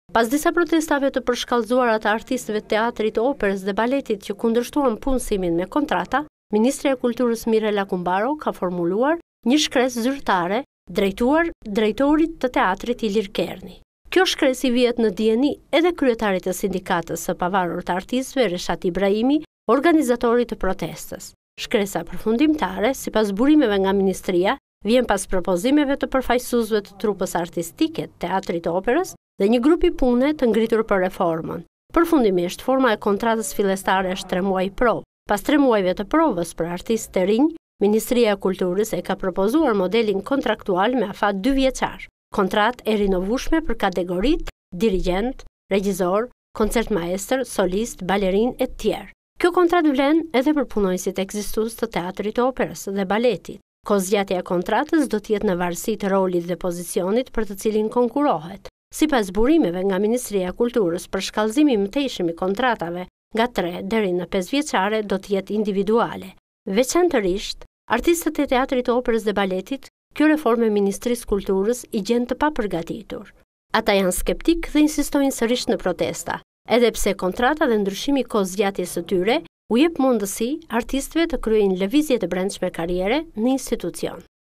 Pas disa protestave të përshkallëzuara të artistëve të Teatrit, Operës dhe Baletit që kundërshtuan punësimin me kontrata, Ministrja e Kulturës Mirela Kumbaro ka formuluar një shkresë zyrtare drejtuar drejtorit të Teatrit Ilir Kerni. Kjo shkresë i vihet në dijeni edhe kryetarit të Sindikatës së Pavarur të Artistëve, Reshat Ibrahimi, organizatorit të protestës. Shkresa përfundimtare, sipas burimeve nga Ministrja, vjen pas propozimeve të përfaqësuesve të trupës artistike të Teatrit, Operës dhe një grupi pune të ngritur për reformën. Përfundimisht, forma e kontratës fillestare është 3 muaj provë. Pas 3 muajve të provës për artistë të rinj, Ministrja e Kulturës e ka propozuar modelin kontraktual me afat 2 vjeçar. Kontratë e rinovueshme për kategoritë dirigjent, regjisor, koncertmaestër, solist, balerin e tjerë. Kjo kontratë vlen edhe për punonjësit ekzistues të Teatrit, Operës dhe Baletit. Kozgjatja e kontratës do të jetë në varësi të rolit dhe pozicionit për të cilin konkurohet. Sipas burimeve nga Ministrja e Kulturës, përshkallëzimi i mëtejshëm i kontratave nga 3 deri në 5 vjeçare do të jetë individuale. Veçanërisht, artistët e Teatrit, Operës dhe Baletit, kjo reformë e Ministrisë Kulturës i gjen të papërgatitur. Ata janë skeptik dhe insistojnë sërish në protesta, edhe pse kontrata dhe ndryshimi i kozgjatjes së tyre u jep mundësi artistëve të kryejnë lëvizje të brendshme karriere në institucion.